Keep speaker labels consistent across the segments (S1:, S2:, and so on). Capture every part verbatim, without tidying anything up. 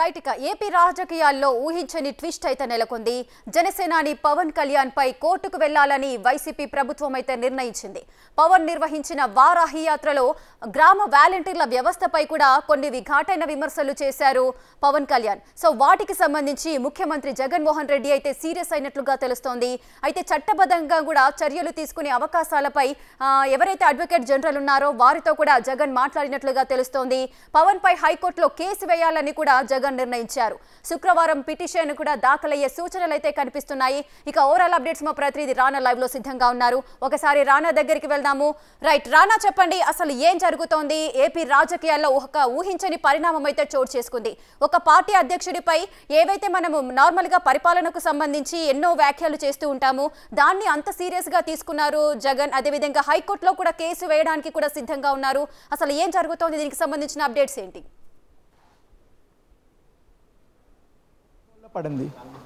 S1: Right ఇక AP రాజకీయాల్లో ఊహించని ట్విస్ట్ అయితే నెలకొంది. జనసేనాని పవన్ కళ్యాణ్ పై కోర్టుకు వెళ్లాలని వైసీపీ ప్రభుత్వం అయితే నిర్ణయించింది. పవన్ నిర్వహించిన వారాహి యాత్రలో గ్రామ వాలంటీర్ల వ్యవస్థపై కూడా కొన్ని ఘాటైన విమర్శలు చేశారు పవన్ కళ్యాణ్. సో వాటికి సంబంధించి ముఖ్యమంత్రి జగన్మోహన్ రెడ్డి అయితే సీరియస్ అయినట్లుగా తెలుస్తోంది. అయితే చట్టబద్ధంగా కూడా చర్యలు తీసుకునే అవకాశాలపై ఎవరైతే అడ్వకేట్ జనరల్ ఉన్నారో వారితో కూడా జగన్ మాట్లాడినట్లుగా తెలుస్తోంది. పవన్ పై హైకోర్టులో కేసు వేయాలని కూడా జగన్ నిర్ణయించారు. శుక్రవారం పిటిషన్ కూడా దాఖలయ్యే సూచనలు అయితే కనిపిస్తున్నాయి. ఇక ఓవరాల్ అప్డేట్స్ మా ప్రతినిధి రానా లైవ్ లో సిద్ధంగా ఉన్నారు. ఒకసారి రానా దగ్గరికి వెళ్దాము. రైట్ రానా, చెప్పండి అసలు ఏం జరుగుతోంది? ఏపీ రాజకీయాల్లో ఒక ఊహించని పరిణామం అయితే చోటు చేసుకుంది. ఒక పార్టీ అధ్యక్షుడిపై ఏవైతే మనము నార్మల్ గా పరిపాలనకు సంబంధించి ఎన్నో వ్యాఖ్యలు చేస్తూ ఉంటాము, దాన్ని అంత సీరియస్ గా తీసుకున్నారు జగన్. అదేవిధంగా హైకోర్టులో కూడా కేసు వేయడానికి కూడా సిద్ధంగా ఉన్నారు. అసలు ఏం జరుగుతోంది? దీనికి సంబంధించిన అప్డేట్స్ ఏంటి?
S2: పడింది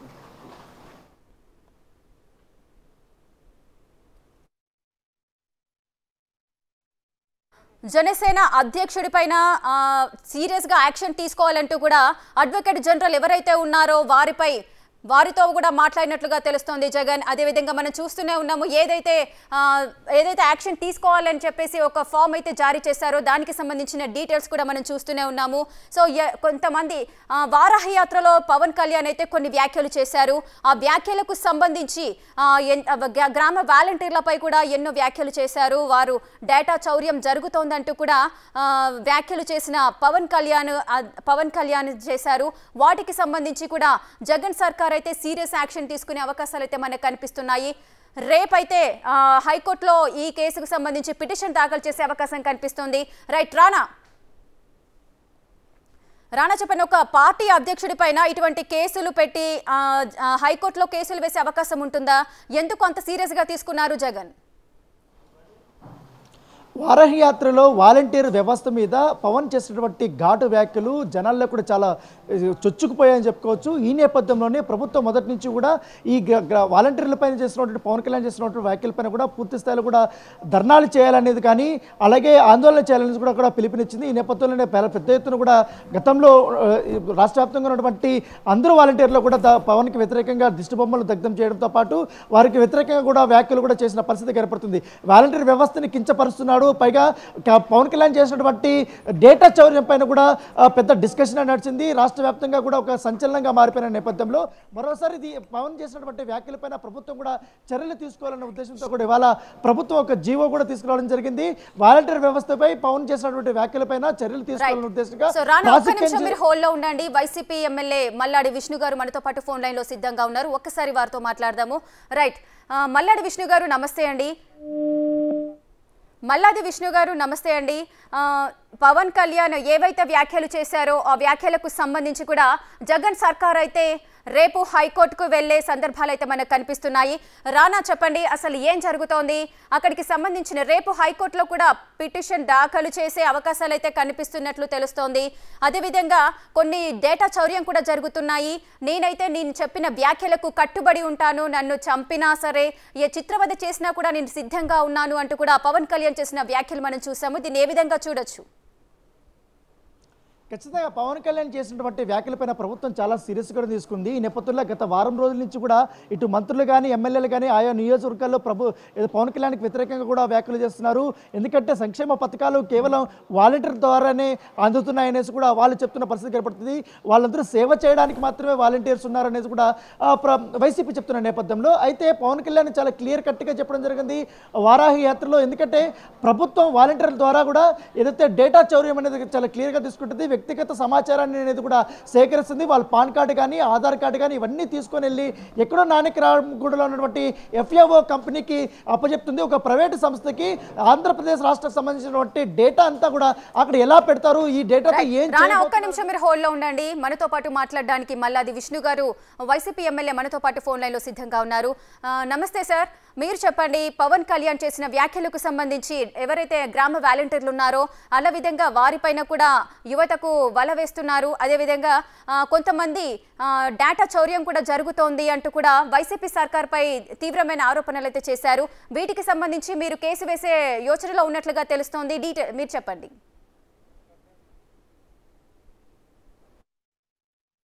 S1: జనసేన అధ్యక్షుడిపైన సీరియస్ గా యాక్షన్ తీసుకోవాలంటూ కూడా అడ్వకేట్ జనరల్ ఎవరైతే ఉన్నారో వారిపై వారితో కూడా మాట్లాడినట్లుగా తెలుస్తోంది జగన్. అదేవిధంగా మనం చూస్తూనే ఉన్నాము, ఏదైతే ఏదైతే యాక్షన్ తీసుకోవాలని చెప్పేసి ఒక ఫామ్ అయితే జారీ చేశారో దానికి సంబంధించిన డీటెయిల్స్ కూడా మనం చూస్తూనే ఉన్నాము. సో కొంతమంది వారాహి యాత్రలో పవన్ కళ్యాణ్ అయితే కొన్ని వ్యాఖ్యలు చేశారు. ఆ వ్యాఖ్యలకు సంబంధించి గ్రామ వాలంటీర్లపై కూడా ఎన్నో వ్యాఖ్యలు చేశారు. వారు డేటా చౌర్యం జరుగుతోందంటూ కూడా వ్యాఖ్యలు చేసిన పవన్ కళ్యాణ్ పవన్ కళ్యాణ్ చేశారు. వాటికి సంబంధించి కూడా జగన్ సర్కార్ అయితే సీరియస్ యాక్షన్ తీసుకునే అవకాశాలు అయితే మనకు కనిపిస్తున్నాయి. రేపైతే హైకోర్టులో ఈ కేసుకు సంబంధించి పిటిషన్ దాఖలు చేసే అవకాశం కనిపిస్తుంది. రైట్ రానా రానా చెప్పండి, ఒక పార్టీ అధ్యక్షుడి పైన ఇటువంటి కేసులు పెట్టి హైకోర్టులో కేసులు వేసే అవకాశం ఉంటుందా? ఎందుకు అంత సీరియస్ గా తీసుకున్నారు జగన్?
S2: వారాహి యాత్రలో వాలంటీర్ వ్యవస్థ మీద పవన్ చేసినటువంటి ఘాటు వ్యాఖ్యలు జనాల్లో కూడా చాలా చొచ్చుకుపోయాయని చెప్పుకోవచ్చు. ఈ నేపథ్యంలోనే ప్రభుత్వం మొదటి నుంచి కూడా ఈ వాలంటీర్లపైన చేసినటువంటి పవన్ కళ్యాణ్ చేసినటువంటి వ్యాఖ్యలపైన కూడా పూర్తి స్థాయిలో కూడా ధర్నాలు చేయాలనేది కానీ అలాగే ఆందోళన చేయాలనేది కూడా కూడా పిలుపునిచ్చింది. ఈ నేపథ్యంలోనే పెద్ద ఎత్తున కూడా గతంలో రాష్ట్ర వ్యాప్తంగా ఉన్నటువంటి అందరూ వాలంటీర్లు కూడా పవన్కి వ్యతిరేకంగా దిష్టిబొమ్మలు దగ్ధం చేయడంతో పాటు వారికి వ్యతిరేకంగా కూడా వ్యాఖ్యలు కూడా చేసిన పరిస్థితి ఏర్పడుతుంది. వాలంటీర్ వ్యవస్థని కించపరుస్తున్నాడు. పైగా పవన్ కళ్యాణ్ చేసినటువంటి డేటా చౌర్యం పైన కూడా పెద్ద డిస్కషన్ నడిచింది. రాష్ట్ర వ్యాప్తంగా కూడా ఒక సంచలనంగా మారిపోయిన నేపథ్యంలో మరోసారి ఇది పవన్ చేసినటువంటి వ్యాఖ్యలపైన ప్రభుత్వం కూడా చర్యలు తీసుకోవాలన్న ఉద్దేశంతో కూడా ఇవాళ ప్రభుత్వం ఒక జీవో కూడా తీసుకురావడం జరిగింది. వాలంటీర్ వ్యవస్థపై పవన్ చేసినటువంటి వ్యాఖ్యలపైన చర్యలు తీసుకోవాలన్న ఉద్దేశంగా
S1: హోల్లో ఉండండి. వైసీపీ ఎమ్మెల్యే మల్లాడి విష్ణు గారు మనతో పాటు ఫోన్ లైన్ లో సిద్ధంగా ఉన్నారు. ఒక్కసారి వారితో మాట్లాడదాము. రైట్ మల్లాడి విష్ణు గారు నమస్తే అండి. మల్లాది విష్ణు గారు నమస్తే అండి. పవన్ కళ్యాణ్ ఏవైతే వ్యాఖ్యలు చేశారో ఆ వ్యాఖ్యలకు సంబంధించి కూడా జగన్ సర్కార్ అయితే రేపు హైకోర్టుకు వెళ్లే సందర్భాలు అయితే మనకు కనిపిస్తున్నాయి. రానా చెప్పండి, అసలు ఏం జరుగుతోంది? అక్కడికి సంబంధించిన రేపు హైకోర్టులో కూడా పిటిషన్ దాఖలు చేసే అవకాశాలు అయితే కనిపిస్తున్నట్లు తెలుస్తోంది. అదేవిధంగా కొన్ని డేటా చౌర్యం కూడా జరుగుతున్నాయి. నేనైతే నేను చెప్పిన వ్యాఖ్యలకు కట్టుబడి ఉంటాను, నన్ను చంపినా సరే ఏ చిత్రవద చేసినా కూడా నేను సిద్ధంగా ఉన్నాను అంటూ కూడా పవన్ కళ్యాణ్ చేసిన వ్యాఖ్యలు మనం చూసాము. దీన్ని ఏ విధంగా చూడొచ్చు?
S2: ఖచ్చితంగా పవన్ కళ్యాణ్ చేసినటువంటి వ్యాఖ్యలపైన ప్రభుత్వం చాలా సీరియస్గా తీసుకుంది. ఈ నేపథ్యంలో గత వారం రోజుల నుంచి కూడా ఇటు మంత్రులు కానీ ఎమ్మెల్యేలు కానీ ఆయా నియోజకవర్గాల్లో ప్రభు పవన్ కళ్యాణ్కి వ్యతిరేకంగా కూడా వ్యాఖ్యలు చేస్తున్నారు. ఎందుకంటే సంక్షేమ పథకాలు కేవలం వాలంటీర్ ద్వారానే అందుతున్నాయనేసి కూడా వాళ్ళు చెప్తున్న పరిస్థితి ఏర్పడుతుంది. వాళ్ళందరూ సేవ చేయడానికి మాత్రమే వాలంటీర్స్ ఉన్నారనేసి కూడా వైసీపీ చెప్తున్న నేపథ్యంలో అయితే పవన్ కళ్యాణ్ చాలా క్లియర్ కట్గా చెప్పడం జరిగింది వారాహి యాత్రలో. ఎందుకంటే ప్రభుత్వం వాలంటీర్ల ద్వారా కూడా ఏదైతే డేటా చౌర్యం అనేది చాలా క్లియర్గా తీసుకుంటుంది. వ్యక్తిగత సమాచారాన్ని అనేది కూడా సేకరిస్తుంది. వాళ్ళ పాన్ కార్డు కానీ ఆధార్ కార్డు కానీ ఇవన్నీ తీసుకొని వెళ్ళి ఎక్కడో నానక్రామ్గూడలో ఉన్నటువంటి ఎఫ్ఏఓ కంపెనీకి అప్పచెప్తుంది. ఒక ప్రైవేటు సంస్థకి ఆంధ్రప్రదేశ్ రాష్ట్రానికి సంబంధించినటువంటి డేటా అంతా కూడా అక్కడ ఎలా పెడతారు, ఈ డేటాతో ఏం
S1: చేయాలి? ఒక్క నిమిషం మీరు హోల్డ్ లో ఉండండి. మనతో పాటు మాట్లాడడానికి మల్లాది విష్ణు గారు వైసీపీ ఎమ్మెల్యే మనతో పాటు ఫోన్ లైన్ లో సిద్ధంగా ఉన్నారు. నమస్తే సార్, మీరు చెప్పండి, పవన్ కళ్యాణ్ చేసిన వ్యాఖ్యలకు సంబంధించి ఎవరైతే గ్రామ వాలంటీర్లు ఉన్నారో అలా విధంగా వారిపైన కూడా యువతకు వల వేస్తున్నారు. అదేవిధంగా కొంతమంది డేటా చౌర్యం కూడా జరుగుతోంది అంటూ కూడా వైసీపీ సర్కార్పై తీవ్రమైన ఆరోపణలు అయితే చేశారు. వీటికి సంబంధించి మీరు కేసు వేసే యోచనలో ఉన్నట్లుగా తెలుస్తోంది. డీటెయిల్ మీరు చెప్పండి.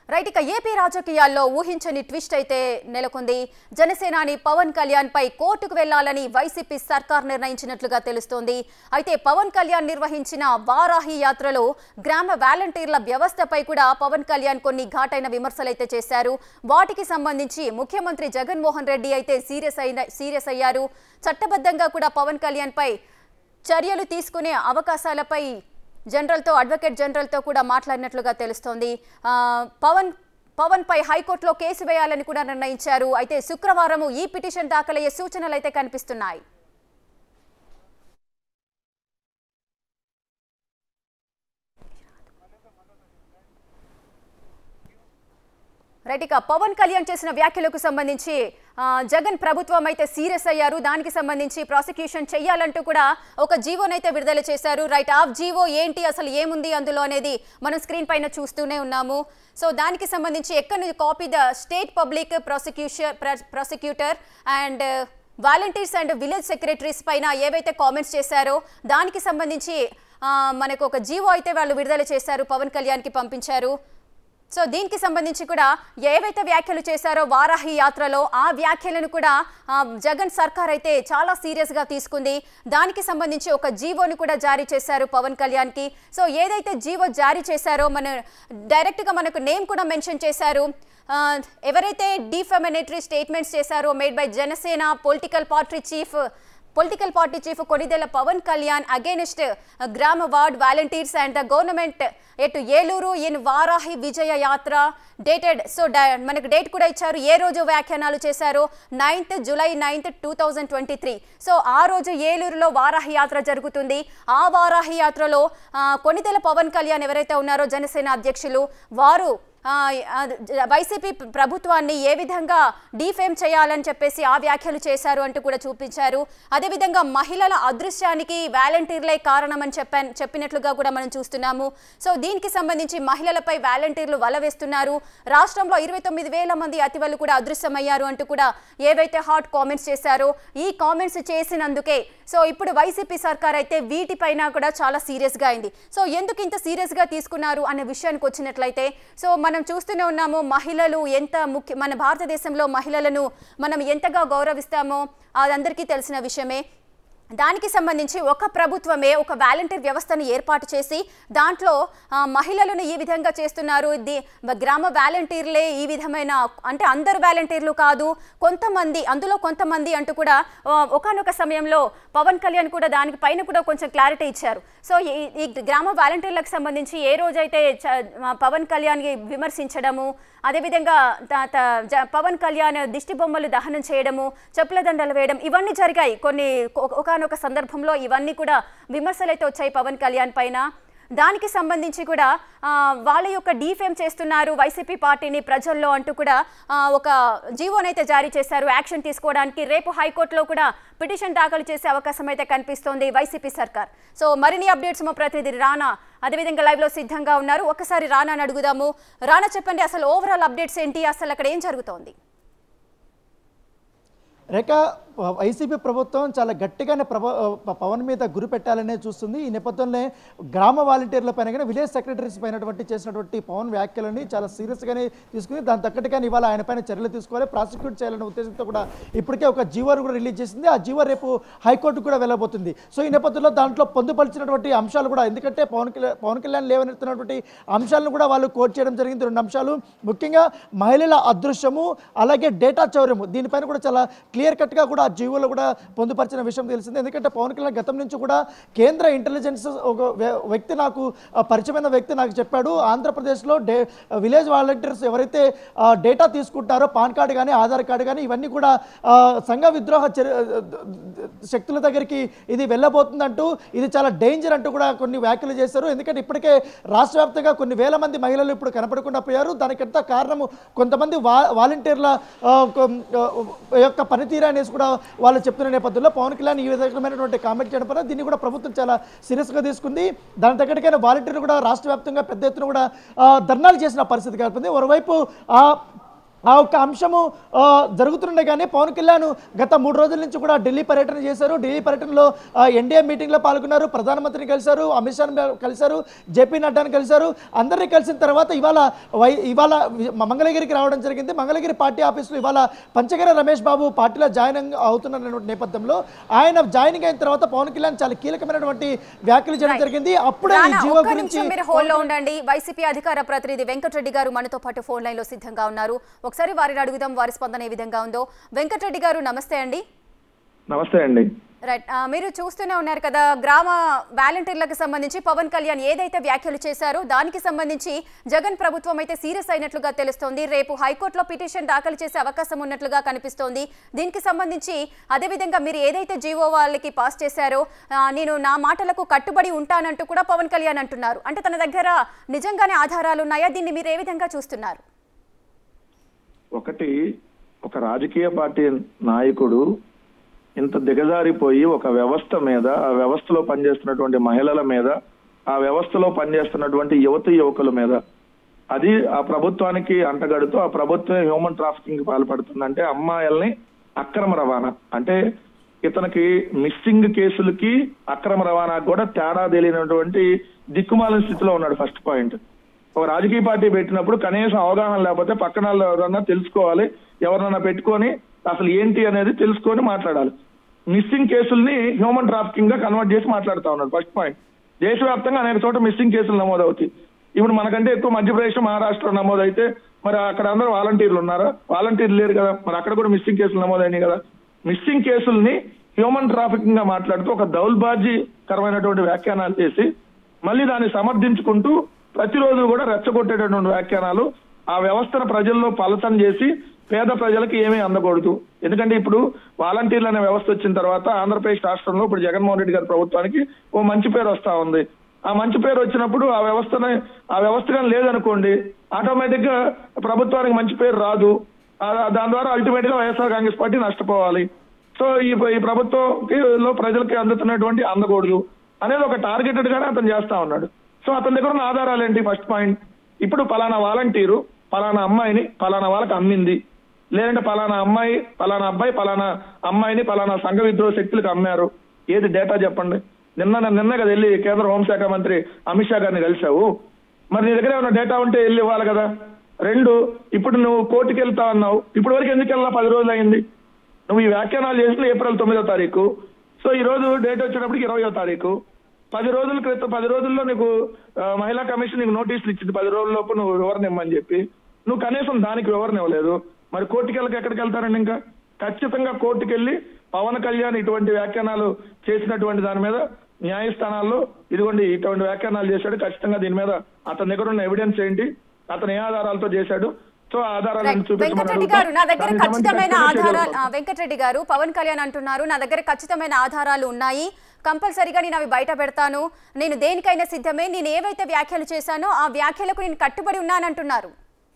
S1: రైట్ ఇక ఏపీ రాజకీయాల్లో ఊహించని ట్విస్ట్ అయితే నెలకొంది. జనసేనాని పవన్ కళ్యాణ్ పై కోర్టుకు వెళ్లాలని వైసీపీ సర్కార్ నిర్ణయించినట్లుగా తెలుస్తోంది. అయితే పవన్ కళ్యాణ్ నిర్వహించిన వారాహి యాత్రలో గ్రామ వాలంటీర్ల వ్యవస్థపై కూడా పవన్ కళ్యాణ్ కొన్ని ఘాటైన విమర్శలైతే చేశారు. వాటికి సంబంధించి ముఖ్యమంత్రి జగన్మోహన్ రెడ్డి అయితే సీరియస్ అయిన సీరియస్ అయ్యారు. చట్టబద్ధంగా కూడా పవన్ కళ్యాణ్ పై చర్యలు తీసుకునే అవకాశాలపై జనరల్తో అడ్వకేట్ జనరల్తో కూడా మాట్లాడినట్లుగా తెలుస్తోంది. పవన్ పవన్ పై హైకోర్టులో కేసు వేయాలని కూడా నిర్ణయించారు. అయితే శుక్రవారం ఈ పిటిషన్ దాఖలయ్యే సూచనలు అయితే కనిపిస్తున్నాయి. రైట్ ఇక పవన్ కళ్యాణ్ చేసిన వ్యాఖ్యలకు సంబంధించి జగన్ ప్రభుత్వం అయితే సీరియస్ అయ్యారు. దానికి సంబంధించి ప్రాసిక్యూషన్ చేయాలంటూ కూడా ఒక జీవోనైతే విడుదల చేశారు. రైట్ ఆ జీవో ఏంటి, అసలు ఏముంది అందులో అనేది మనం స్క్రీన్ పైన చూస్తూనే ఉన్నాము. సో దానికి సంబంధించి ఎక్కడ copy the state public prosecution prosecutor and volunteers and village secretaries పైన ఏవైతే కామెంట్స్ చేశారో దానికి సంబంధించి మనకు ఒక జీవో అయితే వాళ్ళు విడుదల చేశారు, పవన్ కళ్యాణ్కి పంపించారు. సో దీనికి సంబంధించి కూడా ఏవైతే వ్యాఖ్యలు చేశారో వారాహి యాత్రలో ఆ వ్యాఖ్యలను కూడా జగన్ సర్కార్ అయితే చాలా సీరియస్గా తీసుకుంది. దానికి సంబంధించి ఒక జీవోని కూడా జారీ చేశారు పవన్ కళ్యాణ్కి. సో ఏదైతే జీవో జారీ చేశారో మన డైరెక్ట్గా మనకు నేమ్ కూడా మెన్షన్ చేశారు. ఎవరైతే డిఫెమనేటరీ స్టేట్మెంట్స్ చేశారో made by Janasena political party chief political party chief Konidela Pawan Kalyan against గ్రామ ward volunteers and the government at Eluru in Varahi విజయ యాత్ర డేటెడ్. సో మనకు డేట్ కూడా ఇచ్చారు, ఏ రోజు వ్యాఖ్యానాలు చేశారో ninth July ninth two thousand twenty three so ఆ రోజు ఏలూరులో వారాహి యాత్ర జరుగుతుంది. ఆ వారాహి యాత్రలో కొనిదెల పవన్ కళ్యాణ్ ఎవరైతే ఉన్నారో జనసేన అధ్యక్షులు వారు వైసీపీ ప్రభుత్వాన్ని ఏ విధంగా డీఫేమ్ చేయాలని చెప్పేసి ఆ వ్యాఖ్యలు చేశారు అంటూ కూడా చూపించారు. అదేవిధంగా మహిళల అదృశ్యానికి వాలంటీర్లే కారణమని చెప్ప చెప్పినట్లుగా కూడా మనం చూస్తున్నాము. సో దీనికి సంబంధించి మహిళలపై వాలంటీర్లు వల వేస్తున్నారు. రాష్ట్రంలో ఇరవై తొమ్మిది వేల మంది అతివలు కూడా అదృశ్యమయ్యారు అంటూ కూడా ఏవైతే హాట్ కామెంట్స్ చేశారో ఈ కామెంట్స్ చేసినందుకే సో ఇప్పుడు వైసీపీ సర్కార్ అయితే వీటిపైన కూడా చాలా సీరియస్గా అయింది. సో ఎందుకు ఇంత సీరియస్గా తీసుకున్నారు అనే విషయానికి వచ్చినట్లయితే సో మనం చూస్తూనే ఉన్నాము, మహిళలు ఎంత ముఖ్య మన భారతదేశంలో మహిళలను మనం ఎంతగా గౌరవిస్తామో అదందరికీ తెలిసిన విషయమే. దానికి సంబంధించి ఒక ప్రభుత్వమే ఒక వాలంటీర్ వ్యవస్థను ఏర్పాటు చేసి దాంట్లో మహిళలను ఈ విధంగా చేస్తున్నారు. ఇది గ్రామ వాలంటీర్లే ఈ విధమైన, అంటే అందరు వాలంటీర్లు కాదు, కొంతమంది, అందులో కొంతమంది అంటూ కూడా ఒకానొక సమయంలో పవన్ కళ్యాణ్ కూడా దానికి పైన కూడా కొంచెం క్లారిటీ ఇచ్చారు. సో ఈ గ్రామ వాలంటీర్లకు సంబంధించి ఏ రోజైతే పవన్ కళ్యాణ్ని విమర్శించడము, అదేవిధంగా పవన్ కళ్యాణ్ దిష్టి బొమ్మలు దహనం చేయడము, చెప్పుల దండలు వేయడం ఇవన్నీ జరిగాయి. కొన్ని ఒకనొక సందర్భంలో ఇవన్నీ కూడా విమర్శలు అయితే వచ్చాయి పవన్ కళ్యాణ్ పైన. దానికి సంబంధించి కూడా వాళ్ళ యొక్క డీఫేమ్ చేస్తున్నారు వైసీపీ పార్టీని ప్రజల్లో అంటూ కూడా ఒక జీవోనైతే జారీ చేశారు యాక్షన్ తీసుకోవడానికి. రేపు హైకోర్టులో కూడా పిటిషన్ దాఖలు చేసే అవకాశం అయితే కనిపిస్తోంది వైసీపీ సర్కార్. సో మరిన్ని అప్డేట్స్ మా ప్రతినిధి రానా అదేవిధంగా లైవ్లో సిద్ధంగా ఉన్నారు. ఒకసారి రానాని అడుగుదాము. రానా, చెప్పండి, అసలు ఓవరాల్ అప్డేట్స్ ఏంటి, అసలు అక్కడ ఏం జరుగుతోంది?
S2: రేఖ, వైసీపీ ప్రభుత్వం చాలా గట్టిగానే ప్రభ పవన్ మీద గురి పెట్టాలనే చూస్తుంది. ఈ నేపథ్యంలో గ్రామ వాలంటీర్ల పైన కానీ విలేజ్ సెక్రటరీస్ పైనటువంటి చేసినటువంటి పవన్ వ్యాఖ్యలని చాలా సీరియస్గానే తీసుకుని దాని తగ్గట్టుగానే ఇవాళ ఆయన పైన చర్యలు తీసుకోవాలి, ప్రాసిక్యూట్ చేయాలనే ఉద్దేశంతో కూడా ఇప్పటికే ఒక జీవో కూడా రిలీజ్ చేసింది. ఆ జీవో రేపు హైకోర్టుకు కూడా వెళ్ళబోతుంది. సో ఈ నేపథ్యంలో దాంట్లో పొందుపరిచినటువంటి అంశాలు కూడా, ఎందుకంటే పవన్ కళ్యాణ్ పవన్ కళ్యాణ్ లేవనెత్తున్నటువంటి అంశాలను కూడా వాళ్ళు కోట్ చేయడం జరిగింది. రెండు అంశాలు ముఖ్యంగా మహిళల అదృశ్యము, అలాగే డేటా చౌర్యము, దీనిపైన కూడా చాలా క్లియర్ కట్గా కూడా ఆ జీవోలో కూడా పొందుపరిచిన విషయం తెలిసింది. ఎందుకంటే పవన్ కళ్యాణ్ గతం నుంచి కూడా కేంద్ర ఇంటెలిజెన్స్ ఒక వ్యక్తి నాకు పరిచయమైన వ్యక్తి నాకు చెప్పాడు, ఆంధ్రప్రదేశ్లో డే విలేజ్ వాలంటీర్స్ ఎవరైతే డేటా తీసుకుంటారో పాన్ కార్డు కానీ ఆధార్ కార్డు కానీ ఇవన్నీ కూడా సంఘ విద్రోహ శక్తుల దగ్గరికి ఇది వెళ్ళబోతుందంటూ, ఇది చాలా డేంజర్ అంటూ కూడా కొన్ని వ్యాఖ్యలు చేశారు. ఎందుకంటే ఇప్పటికే రాష్ట్ర వ్యాప్తంగా కొన్ని వేల మంది మహిళలు ఇప్పుడు కనపడకుండా పోయారు. దానికంతా కారణము కొంతమంది వా వాలంటీర్ల యొక్క పనితీరు అనేసి కూడా వాళ్ళు చెప్తున్న నేపథ్యంలో పవన్ కళ్యాణ్ ఈ విధమైనటువంటి కామెంట్ చేయడం పైన దీన్ని కూడా ప్రభుత్వం చాలా సీరియస్గా తీసుకుంది. దాని తగ్గట్టుగానే వాలంటీర్లు కూడా రాష్ట్ర వ్యాప్తంగా పెద్ద ఎత్తున కూడా ధర్నాలు చేసిన పరిస్థితి కనిపింది. మరోవైపు ఆ ఆ ఒక్క అంశము జరుగుతుండే కానీ పవన్ కళ్యాణ్ గత మూడు రోజుల నుంచి కూడా ఢిల్లీ పర్యటన చేశారు. ఢిల్లీ పర్యటనలో ఎన్డీఏ మీటింగ్లో పాల్గొన్నారు, ప్రధానమంత్రిని కలిశారు, అమిత్ షాని కలిశారు, జేపీ నడ్డాని కలిశారు. అందరినీ కలిసిన తర్వాత ఇవాళ వై ఇవాళ మంగళగిరికి రావడం జరిగింది. మంగళగిరి పార్టీ ఆఫీసులో ఇవాళ పంచగర రమేష్ బాబు పార్టీలో జాయిన్ అవుతున్న నేపథ్యంలో ఆయన జాయినింగ్ అయిన తర్వాత పవన్ కళ్యాణ్ చాలా కీలకమైనటువంటి వ్యాఖ్యలు చేయడం జరిగింది. అప్పుడే ఈ జీవో గురించి
S1: ఉండండి. వైసీపీ అధికార ప్రతినిధి వెంకటరెడ్డి గారు మనతో పాటు ఫోన్ లైన్ లో సిద్ధంగా ఉన్నారు. ఒకసారి వారిని అడుగుదాం వారి స్పందన ఏ విధంగా ఉందో. వెంకటరెడ్డి గారు నమస్తే అండి.
S3: నమస్తే అండి.
S1: రైట్, మీరు చూస్తూనే ఉన్నారు కదా, గ్రామ వాలంటీర్లకు సంబంధించి పవన్ కళ్యాణ్ ఏదైతే వ్యాఖ్యలు చేశారో దానికి సంబంధించి జగన్ ప్రభుత్వం అయితే సీరియస్ అయినట్లుగా తెలుస్తోంది. రేపు హైకోర్టులో పిటిషన్ దాఖలు చేసే అవకాశం ఉన్నట్లుగా కనిపిస్తోంది. దీనికి సంబంధించి అదేవిధంగా మీరు ఏదైతే జీవో వాళ్ళకి పాస్ చేశారో నేను నా మాటలకు కట్టుబడి ఉంటానంటూ కూడా పవన్ కళ్యాణ్ అంటున్నారు. అంటే తన దగ్గర నిజంగానే ఆధారాలు ఉన్నాయా? దీన్ని మీరు ఏ విధంగా చూస్తున్నారు?
S3: ఒకటి, ఒక రాజకీయ పార్టీ నాయకుడు ఇంత దిగజారిపోయి ఒక వ్యవస్థ మీద, ఆ వ్యవస్థలో పనిచేస్తున్నటువంటి మహిళల మీద, ఆ వ్యవస్థలో పనిచేస్తున్నటువంటి యువతి యువకుల మీద, అది ఆ ప్రభుత్వానికి అంటగడుతూ ఆ ప్రభుత్వం హ్యూమన్ ట్రాఫికింగ్ పాల్పడుతుందంటే అమ్మాయిల్ని అక్రమ రవాణా, అంటే ఇతనికి మిస్సింగ్ కేసులకి అక్రమ రవాణాకు కూడా తేడా తెలియనటువంటి దిక్కుమాలిన స్థితిలో ఉన్నాడు. First point. ఒక రాజకీయ పార్టీ పెట్టినప్పుడు కనీసం అవగాహన లేకపోతే పక్కన ఎవరన్నా తెలుసుకోవాలి, ఎవరన్నా పెట్టుకొని అసలు ఏంటి అనేది తెలుసుకొని మాట్లాడాలి. మిస్సింగ్ కేసుల్ని హ్యూమన్ ట్రాఫికింగ్ గా కన్వర్ట్ చేసి మాట్లాడుతూ ఉన్నాడు. First point. దేశవ్యాప్తంగా అనేక చోట మిస్సింగ్ కేసులు నమోదవుతాయి. ఇప్పుడు మనకంటే ఎక్కువ మధ్యప్రదేశ్, మహారాష్ట్ర నమోదైతే మరి అక్కడ అందరూ వాలంటీర్లు ఉన్నారా? వాలంటీర్లు లేరు కదా, మరి అక్కడ కూడా మిస్సింగ్ కేసులు నమోదైనాయి కదా. మిస్సింగ్ కేసుల్ని హ్యూమన్ ట్రాఫికింగ్ గా మాట్లాడుతూ ఒక దౌర్భాగ్యకరమైనటువంటి వ్యాఖ్యానాలు చేసి మళ్ళీ దాన్ని సమర్థించుకుంటూ ప్రతిరోజు కూడా రెచ్చగొట్టేటటువంటి వ్యాఖ్యానాలు ఆ వ్యవస్థను ప్రజల్లో పలసం చేసి పేద ప్రజలకు ఏమీ అందకూడదు. ఎందుకంటే ఇప్పుడు వాలంటీర్లు అనే వ్యవస్థ వచ్చిన తర్వాత ఆంధ్రప్రదేశ్ రాష్ట్రంలో ఇప్పుడు జగన్మోహన్ రెడ్డి గారి ప్రభుత్వానికి ఓ మంచి పేరు వస్తా ఉంది. ఆ మంచి పేరు వచ్చినప్పుడు ఆ వ్యవస్థని ఆ వ్యవస్థగా లేదనుకోండి, ఆటోమేటిక్ గా ప్రభుత్వానికి మంచి పేరు రాదు. దాని ద్వారా అల్టిమేట్ గా వైఎస్ఆర్ కాంగ్రెస్ పార్టీ నష్టపోవాలి. సో ఈ ఈ ప్రభుత్వంలో ప్రజలకి అందుతున్నటువంటి అందకూడదు అనేది ఒక టార్గెటెడ్ గానే అతను చేస్తా ఉన్నాడు. సో అతని దగ్గర ఉన్న ఆధారాలు ఏంటి? ఫస్ట్ పాయింట్, ఇప్పుడు పలానా వాలంటీరు పలానా అమ్మాయిని పలానా వాళ్ళకి అమ్మింది, లేదంటే పలానా అమ్మాయి పలానా అబ్బాయి పలానా అమ్మాయిని పలానా సంఘ విద్రోహ శక్తులకు అమ్మారు. ఏది డేటా చెప్పండి. నిన్న నిన్న కదా వెళ్ళి కేంద్ర హోంశాఖ మంత్రి అమిత్ షా గారిని కలిసావు, మరి నీ దగ్గర ఏమైనా డేటా ఉంటే వెళ్ళి ఇవ్వాలి కదా. రెండు, ఇప్పుడు నువ్వు కోర్టుకి వెళ్తా అన్నావు, ఇప్పటి వరకు ఎందుకు వెళ్ళా? పది రోజులు అయింది. నువ్వు ఈ వ్యాఖ్యానాలు చేసిన ఏప్రిల్ తొమ్మిదో తారీఖు, సో ఈ రోజు డేట్ వచ్చేటప్పటికి ఇరవయో తారీఖు. పది రోజుల క్రితం పది రోజుల్లో నీకు మహిళా కమిషన్ నీకు నోటీసులు ఇచ్చింది, పది రోజుల్లోపు నువ్వు వివరణ ఇమ్మని చెప్పి. నువ్వు కనీసం దానికి వివరణ ఇవ్వలేదు. మరి కోర్టుకి వెళ్ళక ఎక్కడికి వెళ్తారండి? ఇంకా ఖచ్చితంగా కోర్టుకి వెళ్ళి పవన్ కళ్యాణ్ ఇటువంటి వ్యాఖ్యానాలు చేసినటువంటి దాని మీద న్యాయస్థానాల్లో ఇదిగోండి ఇటువంటి వ్యాఖ్యానాలు చేశాడు, ఖచ్చితంగా దీని మీద అతని దగ్గర ఉన్న ఎవిడెన్స్ ఏంటి, అతను ఏ ఆధారాలతో చేశాడు, సో ఆధారాలను
S1: వెంకటరెడ్డి గారు నా దగ్గర ఖచ్చితమైన ఆధారాలు వెంకటరెడ్డి గారు పవన్ కళ్యాణ్ అంటున్నారు, నా దగ్గర ఖచ్చితమైన ఆధారాలు ఉన్నాయి, కంపల్సరీగా నేను అవి బయట పెడతాను, నేను దేనికైనా సిద్ధమే, నేను ఏవైతే వ్యాఖ్యలు చేశానో ఆ వ్యాఖ్యలకు నేను కట్టుబడి ఉన్నానంటున్నారు.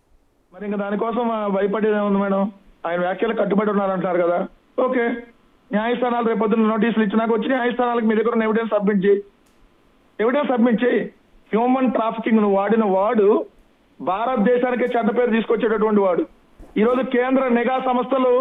S3: మరి ఇంకా దానికోసం భయపడేదే ఉంది మేడం? ఆయన వ్యాఖ్యలు కట్టుబడి ఉన్నారంటున్నారు కదా. ఓకే, న్యాయస్థానాలు రేపొద్దున నోటీసులు ఇచ్చినాక వచ్చి న్యాయస్థానాలకు మీ దగ్గర ఉన్న ఎవిడెన్స్ సబ్మిట్ చేయి, ఎవిడెన్స్ సబ్మిట్ చేయి. హ్యూమన్ ట్రాఫికింగ్ నువ్వు వాడిన వాడు భారతదేశానికే చెడ్డ పేరు తీసుకొచ్చేటటువంటి వాడు. ఈ రోజు కేంద్ర నిఘా సంస్థలు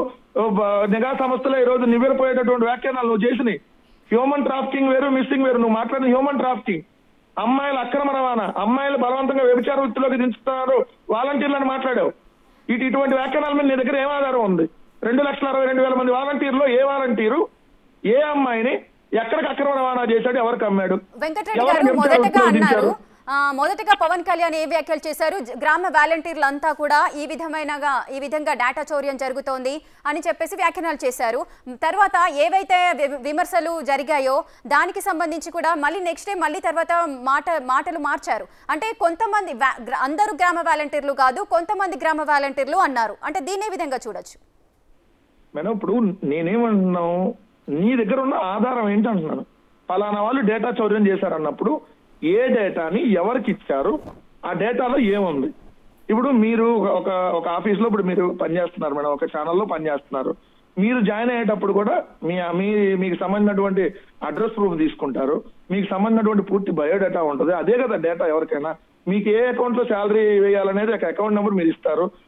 S3: నిఘా సంస్థలే ఈ రోజు నివ్వెరపోయేటటువంటి వ్యాఖ్యానాలు నువ్వు చేసినాయి. హ్యూమన్ ట్రాఫికింగ్ వేరు, మిస్సింగ్ వేరు. నువ్వు మాట్లాడిన హ్యూమన్ ట్రాఫికింగ్, అమ్మాయిల అక్రమ రవాణా, అమ్మాయిలు బలవంతంగా వ్యభిచార వృత్తిలోకి దించుతున్నారు వాలంటీర్లను మాట్లాడావు. ఇటు ఇటువంటి వ్యాఖ్యానాల మీద నీ దగ్గర ఏం ఆధారం ఉంది? రెండు లక్షల అరవై రెండు వేల మంది వాలంటీర్లో ఏ వాలంటీరు ఏ అమ్మాయిని ఎక్కడికి అక్రమ రవాణా చేశాడు, ఎవరికి అమ్మాడు?
S1: వెంకటరెడ్డి గారు మొదటగా అన్నారు, మొదటగా పవన్ కళ్యాణ్ ఏ వ్యాఖ్యలు చేశారు, గ్రామ వాలంటీర్లంతా కూడా ఈ విధమైనగా ఈ విధంగా డేటా చౌర్యం జరుగుతోంది అని చెప్పేసి వ్యాఖ్యానాలు చేశారు. తర్వాత ఏవైతే విమర్శలు జరిగాయో దానికి సంబంధించి కూడా మళ్ళీ నెక్స్ట్ డే మళ్ళీ తర్వాత మాట మాటలు మార్చారు. అంటే కొంతమంది అందరూ గ్రామ వాలంటీర్లు కాదు, కొంతమంది గ్రామ వాలంటీర్లు అన్నారు. అంటే దీన్ని ఏ విధంగా చూడొచ్చు
S3: మేడం? ఇప్పుడు నేనేమంటున్నాను, నీ దగ్గర ఉన్న ఆధారం ఏంటి అంటున్నాను. పలానా వాళ్ళు డేటా చౌర్యం చేశారన్నప్పుడు ఏ డేటాని ఎవరికి ఇచ్చారు, ఆ డేటాలో ఏముంది? ఇప్పుడు మీరు ఒక ఒక ఆఫీస్ లో ఇప్పుడు మీరు పనిచేస్తున్నారు మేడం, ఒక ఛానల్లో పనిచేస్తున్నారు. మీరు జాయిన్ అయ్యేటప్పుడు కూడా మీ మీ మీకు సంబంధించినటువంటి అడ్రస్ ప్రూఫ్ తీసుకుంటారు, మీకు సంబంధించినటువంటి పూర్తి బయోడేటా ఉంటుంది. అదే కదా డేటా ఎవరికైనా. మీకు ఏ అకౌంట్ లో శాలరీ వేయాలనేది ఒక అకౌంట్ నెంబర్ మీరు ఇస్తారు,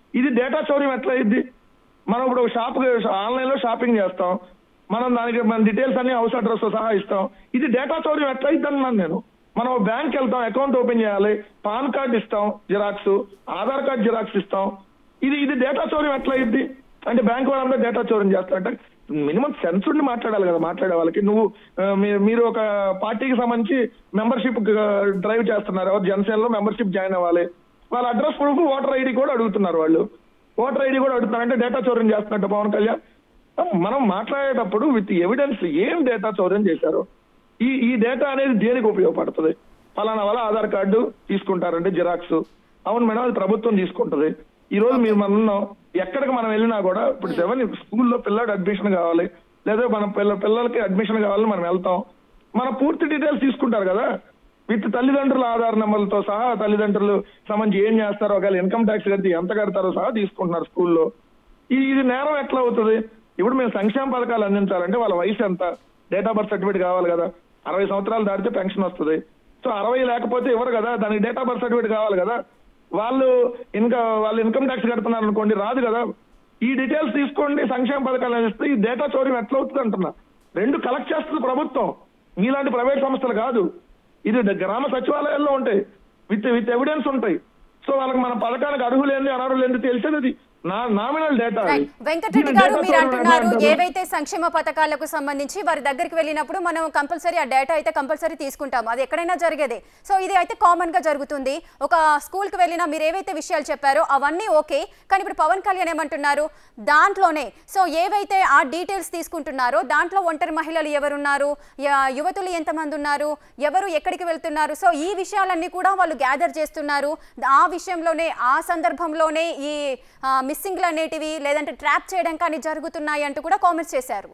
S3: ఇది డేటా చౌర్యం ఎట్లా అయింది? మనం ఇప్పుడు షాప్ ఆన్లైన్ లో షాపింగ్ చేస్తాం, మనం దానికి మన డీటెయిల్స్ అన్ని హౌస్ అడ్రస్ తో సహా ఇస్తాం. ఇది డేటా చౌర్యం ఎట్లా అయింది అన్నాను నేను. మనం బ్యాంక్ వెళ్తాం, అకౌంట్ ఓపెన్ చేయాలి, పాన్ కార్డ్ ఇస్తాం జిరాక్స్, ఆధార్ కార్డ్ జిరాక్స్ ఇస్తాం. ఇది ఇది డేటా చౌర్యం ఎట్లా అయింది అంటే బ్యాంక్ వాళ్ళంతా డేటా చౌర్యం చేస్తారంటే మినిమం సెన్స్ ఉండి మాట్లాడాలి కదా మాట్లాడే వాళ్ళకి. నువ్వు మీరు ఒక పార్టీకి సంబంధించి మెంబర్షిప్ డ్రైవ్ చేస్తున్నారు, జనసేనలో మెంబర్షిప్ జాయిన్ అవ్వాలి, వాళ్ళ అడ్రస్ ప్రూఫ్ ఓటర్ ఐడి కూడా అడుగుతున్నారు. వాళ్ళు ఓటర్ ఐడి కూడా అడుగుతున్నారంటే డేటా చౌర్యం చేస్తున్నట్టు పవన్ కళ్యాణ్. మనం మాట్లాడేటప్పుడు విత్ ఎవిడెన్స్ ఏం డేటా చౌర్యం చేశారు, ఈ ఈ డేటా అనేది దేనికి ఉపయోగపడుతుంది? ఫలానా వల్ల ఆధార్ కార్డు తీసుకుంటారంటే జిరాక్స్, అవును మేడం అది ప్రభుత్వం తీసుకుంటది. ఈ రోజు మీరు మనం ఎక్కడికి మనం వెళ్ళినా కూడా ఇప్పుడు సెవెన్ స్కూల్లో పిల్లడు అడ్మిషన్ కావాలి, లేదా మన పిల్ల పిల్లలకి అడ్మిషన్ కావాలని మనం వెళ్తాం, మన పూర్తి డీటెయిల్స్ తీసుకుంటారు కదా విత్ తల్లిదండ్రుల ఆధార్ నెంబర్లతో సహా, తల్లిదండ్రులు సంబంధించి ఏం చేస్తారో, ఒకవేళ ఇన్కమ్ ట్యాక్స్ కడితే ఎంత కడతారో సహా తీసుకుంటున్నారు స్కూల్లో. ఇది ఇది నేరం ఎట్లా అవుతుంది? ఇప్పుడు మేము సంక్షేమ పథకాలు అందించాలంటే వాళ్ళ వయసు ఎంత, డేట్ ఆఫ్ బర్త్ సర్టిఫికేట్ కావాలి కదా, అరవై సంవత్సరాలు దాటితే పెన్షన్ వస్తుంది. సో అరవై లేకపోతే ఇవ్వరు కదా, దానికి డేట్ ఆఫ్ బర్త్ సర్టిఫికేట్ కావాలి కదా. వాళ్ళు ఇంకా వాళ్ళు ఇన్కమ్ ట్యాక్స్ కడుతున్నారు అనుకోండి, రాదు కదా. ఈ డీటెయిల్స్ తీసుకోండి, సంక్షేమ పథకాలు అందిస్తే ఈ డేటా చౌర్యం ఎట్లా అవుతుంది అంటున్నా. రెండు కలెక్ట్ చేస్తుంది ప్రభుత్వం, మీలాంటి ప్రైవేట్ సంస్థలు కాదు. ఇది గ్రామ సచివాలయాల్లో ఉంటాయి, విత్ విత్ ఎవిడెన్స్ ఉంటాయి. సో వాళ్ళకి మన పథకానికి అర్హులేంది అనర్హులేంది తెలిసేది నా నామినల్ డేటా.
S1: వెంకటరెడ్డి గారు మీరు అంటున్నారు ఏవైతే సంక్షేమ పథకాలకు సంబంధించి వారి దగ్గరికి వెళ్ళినప్పుడు మనం కంపల్సరీ ఆ డేటా అయితే కంపల్సరీ తీసుకుంటాం, అది ఎక్కడైనా జరిగేదే. సో ఇది అయితే కామన్ గా జరుగుతుంది. ఒక స్కూల్ కి వెళ్ళినా మీరు ఏవైతే విషయాలు చెప్పారో అవన్నీ ఓకే, కానీ ఇప్పుడు పవన్ కళ్యాణ్ ఏమంటున్నారు దాంట్లోనే సో ఏవైతే ఆ డీటెయిల్స్ తీసుకుంటున్నారో దాంట్లో ఒంటరి మహిళలు ఎవరున్నారు, యువతులు ఎంతమంది ఉన్నారు, ఎవరు ఎక్కడికి వెళ్తున్నారు, సో ఈ విషయాలన్నీ కూడా వాళ్ళు గ్యాదర్ చేస్తున్నారు. ఆ విషయంలోనే ఆ సందర్భంలోనే ఈ మిస్సింగ్లు అనేటివి లేదంటే ట్రాప్ చేయడం కానీ జరుగుతున్నాయి అంటూ కూడా కామెంట్స్ చేశారు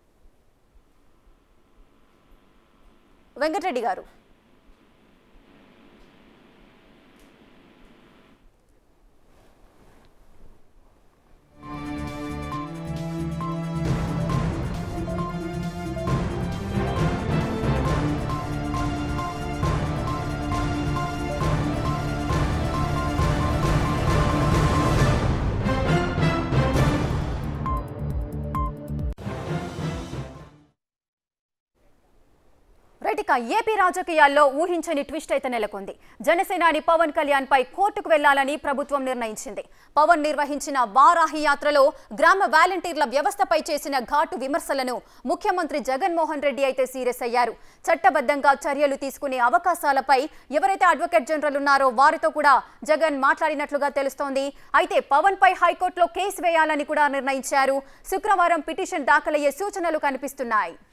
S1: వెంకటరెడ్డి గారు. ఇక ఏపీ రాజకీయాల్లో ఊహించని ట్విస్ట్ అయితే నెలకొంది. జనసేనాని పవన్ కళ్యాణ్ పై కోర్టుకు వెళ్లాలని ప్రభుత్వం నిర్ణయించింది. పవన్ నిర్వహించిన వారాహి యాత్రలో గ్రామ వాలంటీర్ల వ్యవస్థపై చేసిన ఘాటు విమర్శలను ముఖ్యమంత్రి జగన్మోహన్ రెడ్డి అయితే సీరియస్ అయ్యారు. చట్టబద్ధంగా చర్యలు తీసుకునే అవకాశాలపై ఎవరైతే అడ్వకేట్ జనరల్ ఉన్నారో వారితో కూడా జగన్ మాట్లాడినట్లుగా తెలుస్తోంది. అయితే పవన్ పై హైకోర్టులో కేసు వేయాలని కూడా నిర్ణయించారు. శుక్రవారం పిటిషన్ దాఖలయ్యే సూచనలు కనిపిస్తున్నాయి.